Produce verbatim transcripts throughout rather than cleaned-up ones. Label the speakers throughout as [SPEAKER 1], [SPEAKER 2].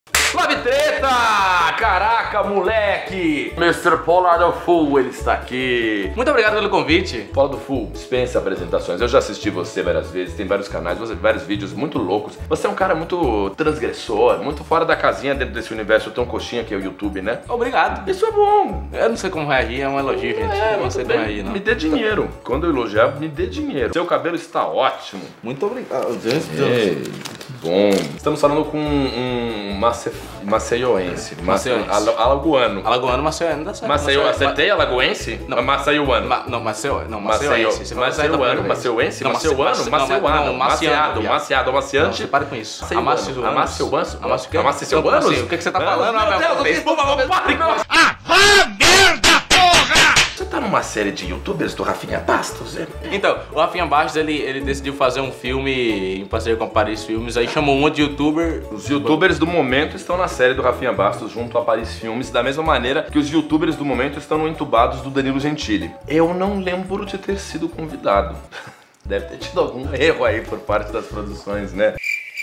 [SPEAKER 1] Love Treta! Caraca, moleque! mister Polar do Fool, ele está aqui.
[SPEAKER 2] Muito obrigado pelo convite.
[SPEAKER 1] Polar do Fool, dispensa apresentações. Eu já assisti você várias vezes, tem vários canais, vários vídeos muito loucos. Você é um cara muito transgressor, muito fora da casinha dentro desse universo tão coxinha que é o YouTube, né?
[SPEAKER 2] Obrigado.
[SPEAKER 1] Isso é bom.
[SPEAKER 2] Eu não sei como reagir, é um elogio, gente.
[SPEAKER 1] É,
[SPEAKER 2] eu não sei como reagir, não.
[SPEAKER 1] Me dê dinheiro. Quando eu elogiar, me dê dinheiro. Seu cabelo está ótimo.
[SPEAKER 2] Muito obrigado.
[SPEAKER 1] Ei, bom. Estamos falando com um mace... maceioense.
[SPEAKER 2] Maceioense.
[SPEAKER 1] Ala- Alagoano.
[SPEAKER 2] Alagoano, Maceió, dá certo.
[SPEAKER 1] Maceió, acertei alagoense?
[SPEAKER 2] Não.
[SPEAKER 1] Maceiuano.
[SPEAKER 2] Ma não, Maceió, não,
[SPEAKER 1] Maceió.
[SPEAKER 2] Maceiense. Você vai sair da primeira
[SPEAKER 1] Maceuano,
[SPEAKER 2] vez.
[SPEAKER 1] maceuense,
[SPEAKER 2] Não,
[SPEAKER 1] maceuano,
[SPEAKER 2] mace- mace-
[SPEAKER 1] maceuano,
[SPEAKER 2] não,
[SPEAKER 1] maceado,
[SPEAKER 2] viado.
[SPEAKER 1] maceado,
[SPEAKER 2] Não,
[SPEAKER 1] amaciante.
[SPEAKER 2] você para com isso.
[SPEAKER 1] Maceuano.
[SPEAKER 2] Amaceuano.
[SPEAKER 1] Amaceuano.
[SPEAKER 2] Amaceuano.
[SPEAKER 1] Amaceuano.
[SPEAKER 2] Amaceuano. O que que você tá falando,
[SPEAKER 1] Meu
[SPEAKER 2] Abel?
[SPEAKER 1] Deus, por favor, pare com isso.
[SPEAKER 3] Ah, vá merda, porra!
[SPEAKER 1] Você tá numa série de youtubers do Rafinha Bastos, é?
[SPEAKER 2] Então, o Rafinha Bastos, ele, ele decidiu fazer um filme em parceria com a Paris Filmes, aí chamou um monte de youtuber.
[SPEAKER 1] Os youtubers do momento estão na série do Rafinha Bastos junto a Paris Filmes, da mesma maneira que os youtubers do momento estão no Entubados do Danilo Gentili. Eu não lembro de ter sido convidado. Deve ter tido algum erro aí por parte das produções, né?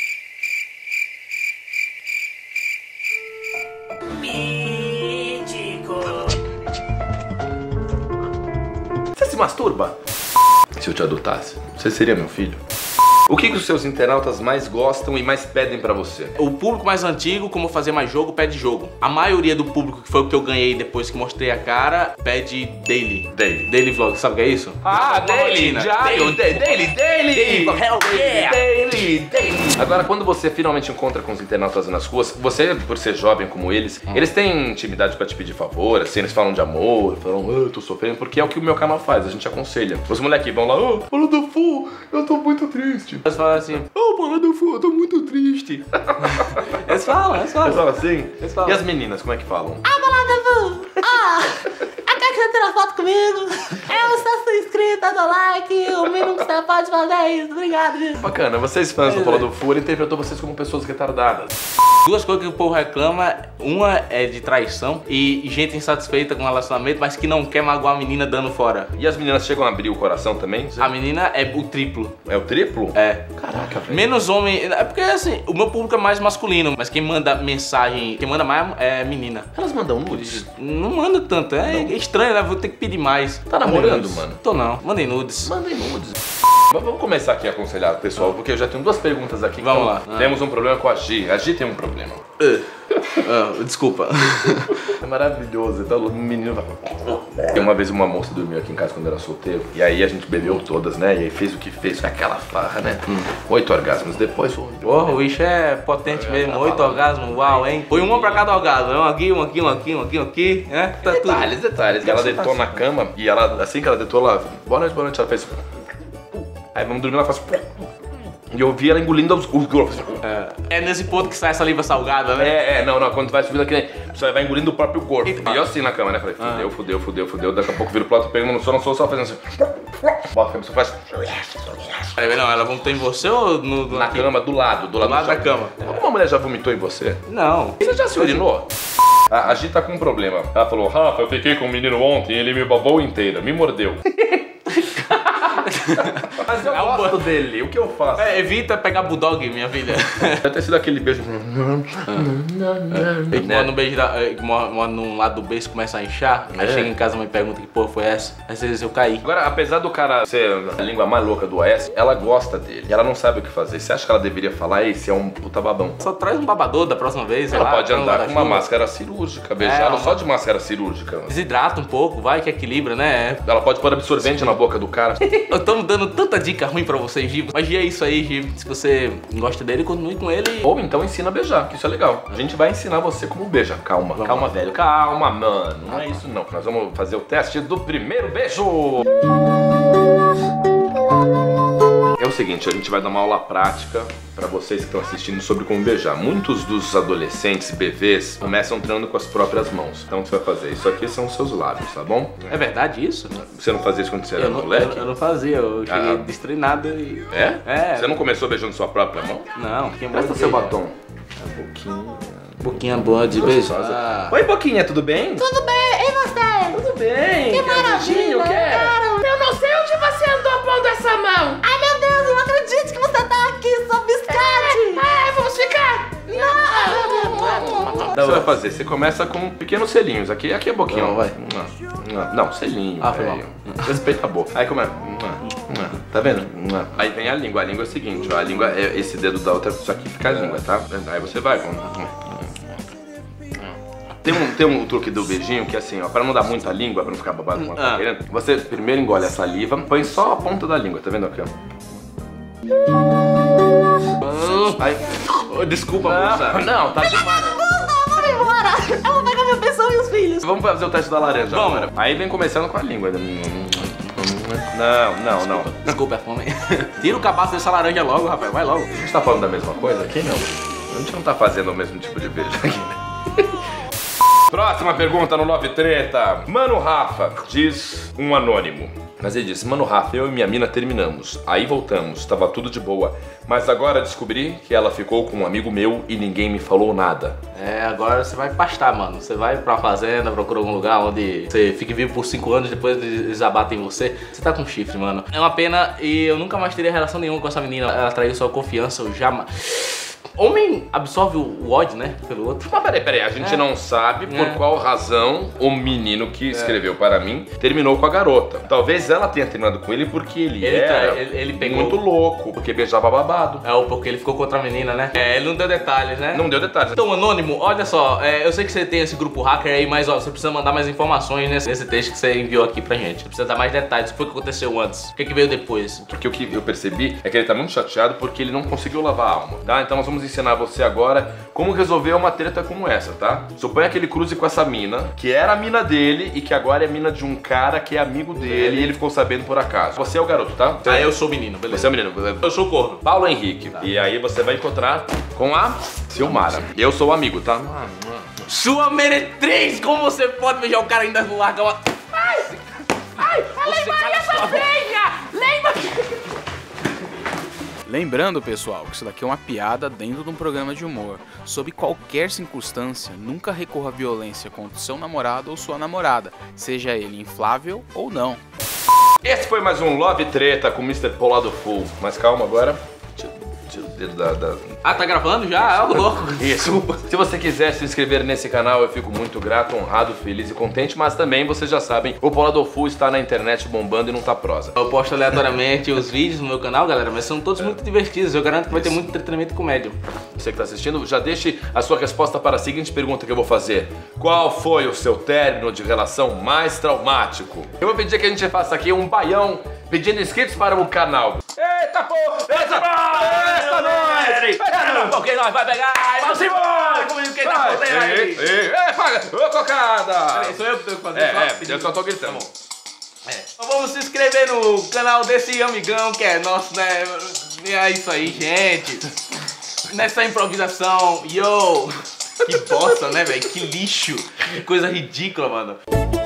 [SPEAKER 1] Você se masturba? Se eu te adotasse, você seria meu filho? O que, que os seus internautas mais gostam e mais pedem pra você?
[SPEAKER 2] O público mais antigo, como fazer mais jogo, pede jogo. A maioria do público, que foi o que eu ganhei depois que mostrei a cara, pede daily.
[SPEAKER 1] Daily.
[SPEAKER 2] Daily vlog, sabe o que é isso?
[SPEAKER 1] Ah,
[SPEAKER 2] Uma
[SPEAKER 1] daily,
[SPEAKER 2] rotina.
[SPEAKER 1] diário, daily, daily, daily,
[SPEAKER 2] Daily, hell yeah.
[SPEAKER 1] daily, daily. Agora, quando você finalmente encontra com os internautas nas ruas, você, por ser jovem como eles, hum. eles têm intimidade pra te pedir favor, assim, eles falam de amor, falam, ah, eu tô sofrendo, porque é o que o meu canal faz, a gente aconselha. Os moleques vão lá, ô, oh, Polar do Fool, eu tô muito triste.
[SPEAKER 2] Eles falam assim,
[SPEAKER 1] ô, oh, Polar do Fool, eu tô muito triste.
[SPEAKER 2] eles falam, eles falam.
[SPEAKER 1] Eles falam assim?
[SPEAKER 2] Eles falam.
[SPEAKER 1] E as meninas, como é que falam?
[SPEAKER 4] Ah, Polar do Fool! Ah! A quer que você tira foto comigo? Eu sou sua inscrita, dá like, o mínimo que você pode fazer é isso. Obrigado, viu?
[SPEAKER 1] Bacana, vocês fãs do Polar do Fool, ele interpretou vocês como pessoas retardadas.
[SPEAKER 2] Duas coisas que o povo reclama, uma é de traição e gente insatisfeita com o relacionamento, mas que não quer magoar a menina dando fora.
[SPEAKER 1] E as meninas chegam a abrir o coração também?
[SPEAKER 2] A menina é o triplo.
[SPEAKER 1] É o triplo?
[SPEAKER 2] É.
[SPEAKER 1] Caraca, velho.
[SPEAKER 2] Menos homem, é porque assim, o meu público é mais masculino, mas quem manda mensagem, quem manda mais é menina.
[SPEAKER 1] Elas mandam nudes?
[SPEAKER 2] Não manda tanto, é não. Estranho, né? Vou ter que pedir mais.
[SPEAKER 1] Tá namorando, mano?
[SPEAKER 2] Tô não, mandem nudes.
[SPEAKER 1] Mandem nudes. Vamos começar aqui a aconselhar o pessoal, porque eu já tenho duas perguntas aqui.
[SPEAKER 2] Vamos
[SPEAKER 1] então,
[SPEAKER 2] lá.
[SPEAKER 1] Temos um problema com a Gi. A Gi tem um problema.
[SPEAKER 2] Uh. Uh, desculpa.
[SPEAKER 1] É maravilhoso. Então o menino vai. Tem uma vez uma moça dormiu aqui em casa quando era solteiro. E aí a gente bebeu todas, né? E aí fez o que fez, foi aquela farra, né? Hum. Oito orgasmos depois.
[SPEAKER 2] Porra, o bicho é potente é, mesmo. Tá Oito orgasmos, uau, hein? Foi uma pra cada orgasmo. Um aqui, um aqui, um aqui, um aqui, um aqui, né? Tá
[SPEAKER 1] detalhes,
[SPEAKER 2] tudo.
[SPEAKER 1] detalhes. E ela deitou na cama e ela, assim que ela deitou, ela. Boa noite, boa noite, ela fez. Aí vamos dormir, ela faz. E eu vi ela engolindo os gorros.
[SPEAKER 2] É, é nesse ponto que sai a saliva salgada, né?
[SPEAKER 1] É, é, não, não, quando vai subindo aqui, você vai engolindo o próprio corpo.
[SPEAKER 2] Eita.
[SPEAKER 1] E eu assim na cama, né? Falei, fudeu,
[SPEAKER 2] Ah.
[SPEAKER 1] fudeu, fudeu, fudeu. Daqui a pouco vira o plato, pegando no sono, só só fazendo assim. Bota a cabeça, faz.
[SPEAKER 2] Peraí, não, ela vomitou em você ou no, no
[SPEAKER 1] Na
[SPEAKER 2] aqui?
[SPEAKER 1] cama, do lado, do lado,
[SPEAKER 2] lado
[SPEAKER 1] do
[SPEAKER 2] da
[SPEAKER 1] chão.
[SPEAKER 2] cama.
[SPEAKER 1] Alguma mulher já vomitou em você?
[SPEAKER 2] Não.
[SPEAKER 1] Você já se urinou? A, a Gi tá com um problema. Ela falou, Rafa, eu fiquei com um menino ontem e ele me babou inteira, me mordeu. Mas eu
[SPEAKER 2] É um
[SPEAKER 1] gosto dele, o que eu faço?
[SPEAKER 2] É, evita pegar bulldog, minha filha.
[SPEAKER 1] Deve ter sido aquele beijo.
[SPEAKER 2] Ele mora no beijo da, ele mora, mora num lado do beijo e começa a inchar. Aí
[SPEAKER 1] É.
[SPEAKER 2] chega em casa e me pergunta que porra foi essa. Às vezes eu caí.
[SPEAKER 1] Agora, apesar do cara ser a língua mais louca do Oeste, ela gosta dele. E ela não sabe o que fazer. Você acha que ela deveria falar, esse é um puta babão?
[SPEAKER 2] Só traz um babador da próxima vez. sei
[SPEAKER 1] Ela
[SPEAKER 2] lá,
[SPEAKER 1] pode
[SPEAKER 2] traz um
[SPEAKER 1] andar com uma
[SPEAKER 2] guarda-chuva.
[SPEAKER 1] máscara cirúrgica, beijá-lo
[SPEAKER 2] É,
[SPEAKER 1] só
[SPEAKER 2] uma-
[SPEAKER 1] de máscara cirúrgica.
[SPEAKER 2] Desidrata um pouco, vai que equilibra, né?
[SPEAKER 1] Ela pode pôr absorvente na boca do cara.
[SPEAKER 2] Eu tô dando tanta dica ruim pra vocês, Giba. Mas é isso aí, Giba. Se você gosta dele, continue com ele.
[SPEAKER 1] Ou então ensina a beijar, que isso é legal. A gente vai ensinar você como beija. Calma,
[SPEAKER 2] Vamos
[SPEAKER 1] calma,
[SPEAKER 2] lá.
[SPEAKER 1] velho. Calma, mano. Não é isso não. Nós vamos fazer o teste do primeiro beijo. É o seguinte, a gente vai dar uma aula prática pra vocês que estão assistindo sobre como beijar. Muitos dos adolescentes, bebês, começam treinando com as próprias mãos. Então o que você vai fazer? Isso aqui são os seus lábios, tá bom?
[SPEAKER 2] É verdade isso?
[SPEAKER 1] Você não fazia isso quando você era
[SPEAKER 2] Eu não,
[SPEAKER 1] moleque?
[SPEAKER 2] eu, eu não fazia, eu cheguei
[SPEAKER 1] Ah.
[SPEAKER 2] destreinado e...
[SPEAKER 1] É?
[SPEAKER 2] É.
[SPEAKER 1] Você não começou beijando sua própria mão?
[SPEAKER 2] Não, quem
[SPEAKER 1] Presta
[SPEAKER 2] manda
[SPEAKER 1] seu
[SPEAKER 2] beijar.
[SPEAKER 1] batom. A boquinha.
[SPEAKER 2] Boquinha boa de beijar.
[SPEAKER 1] Oi, Boquinha, tudo bem?
[SPEAKER 4] Tudo bem, e você?
[SPEAKER 1] Tudo bem.
[SPEAKER 4] Que maravilha, cara.
[SPEAKER 3] Eu não sei onde você andou pondo essa mão.
[SPEAKER 4] Ai, meu Deus, eu não acredito que você tá aqui, sua biscate.
[SPEAKER 3] Ah, vamos ficar.
[SPEAKER 4] Não,
[SPEAKER 1] Tá, você vai fazer? Você começa com pequenos selinhos. Aqui, aqui é boquinha.
[SPEAKER 2] Não, vai.
[SPEAKER 1] Não, selinho.
[SPEAKER 2] Ah, foi mal.
[SPEAKER 1] Respeita a boca. Aí começa. Tá vendo? Aí vem a língua. A língua é o seguinte, ó. A língua é esse dedo da outra. Isso aqui fica a língua, tá? Aí você vai. Tem um, tem um truque do beijinho que é assim, ó, pra não dar muita língua, pra não ficar babado como ela tá querendo, você primeiro engole a saliva, põe só a ponta da língua, tá vendo aqui, ó? Aí,
[SPEAKER 2] desculpa,
[SPEAKER 1] não, não, tá demais.
[SPEAKER 4] Vamos embora! Eu vou pegar minha pessoa e os filhos.
[SPEAKER 1] Vamos fazer o teste da laranja.
[SPEAKER 2] Vamos.
[SPEAKER 1] Agora. Aí vem começando com a língua. Não, não, não.
[SPEAKER 2] Desculpa, é fome. Tira o cabaço dessa laranja logo, rapaz, vai logo.
[SPEAKER 1] A gente tá falando da mesma coisa aqui? Não. A gente não tá fazendo o mesmo tipo de beijo aqui, né? Próxima pergunta no Love Treta. Mano Rafa, diz um anônimo. Mas ele disse, mano Rafa, eu e minha mina terminamos. Aí voltamos, tava tudo de boa. Mas agora descobri que ela ficou com um amigo meu e ninguém me falou nada.
[SPEAKER 2] É, agora você vai pastar, mano. Você vai pra fazenda, procura algum lugar onde você fique vivo por cinco anos, depois eles abatem você. Você tá com chifre, mano. É uma pena e eu nunca mais teria relação nenhuma com essa menina. Ela traiu sua confiança, eu jamais... Homem absorve o ódio, né, pelo outro.
[SPEAKER 1] Mas peraí, peraí, a gente é. não sabe por é. qual razão o menino que escreveu é. para mim terminou com a garota. Talvez ela tenha terminado com ele porque ele, ele era
[SPEAKER 2] tá, ele, ele pegou...
[SPEAKER 1] muito louco, porque beijava babado.
[SPEAKER 2] É, ou porque ele ficou com outra menina, né? É, ele não deu detalhes, né?
[SPEAKER 1] Não deu detalhes.
[SPEAKER 2] Então, Anônimo, olha só, é, eu sei que você tem esse grupo hacker aí, mas ó, você precisa mandar mais informações nesse, nesse texto que você enviou aqui pra gente. Você precisa dar mais detalhes, o que foi que aconteceu antes, o que, que veio depois.
[SPEAKER 1] Porque o que eu percebi é que ele tá muito chateado porque ele não conseguiu lavar a alma, tá? Então nós vamos ensinar você agora como resolver uma treta como essa, tá? Suponha que ele cruze com essa mina, que era a mina dele e que agora é a mina de um cara que é amigo dele e ele ficou sabendo por acaso. Você é o garoto, tá?
[SPEAKER 2] Então, ah, eu sou o menino, beleza.
[SPEAKER 1] Você é o menino.
[SPEAKER 2] Eu sou o corno.
[SPEAKER 1] Paulo Henrique. Tá. E aí você vai encontrar com a Silmara. Eu sou o amigo, tá?
[SPEAKER 2] Sua meretriz! Como você pode beijar o cara e ainda largar uma...
[SPEAKER 3] Ai! Ai! A Lei Maria sua feia! Lembra...
[SPEAKER 5] Lembrando, pessoal, que isso daqui é uma piada dentro de um programa de humor. Sob qualquer circunstância, nunca recorra à violência contra seu namorado ou sua namorada, seja ele inflável ou não.
[SPEAKER 1] Esse foi mais um Love Treta com mister Polado Full. Mas calma agora. Tira o dedo da, da...
[SPEAKER 2] Ah, tá gravando já? É louco.
[SPEAKER 1] Isso. Se você quiser se inscrever nesse canal, eu fico muito grato, honrado, feliz e contente. Mas também, vocês já sabem, o Polado Full está na internet bombando e não tá prosa.
[SPEAKER 2] Eu posto aleatoriamente os vídeos no meu canal, galera, mas são todos é. muito divertidos. Eu garanto que vai ter muito entretenimento e comédia.
[SPEAKER 1] Você que tá assistindo, já deixe a sua resposta para a seguinte pergunta que eu vou fazer. Qual foi o seu término de relação mais traumático? Eu vou pedir que a gente faça aqui um baião pedindo inscritos para o canal. Eita porra! Eita! Eita nós!
[SPEAKER 2] Ok, nós vai pegar! Vamos embora! Comigo quem tá fazendo aí!
[SPEAKER 1] Ei, ei, paga! Ô, cocada!
[SPEAKER 2] Peraí, sou eu que tenho que fazer
[SPEAKER 1] É,
[SPEAKER 2] só?
[SPEAKER 1] é, eu só tô gritando.
[SPEAKER 2] É. Então vamos se inscrever no canal desse amigão que é nosso, né? É isso aí, gente! Nessa improvisação, yo! Que bosta, né, velho? Que lixo! Que coisa ridícula, mano!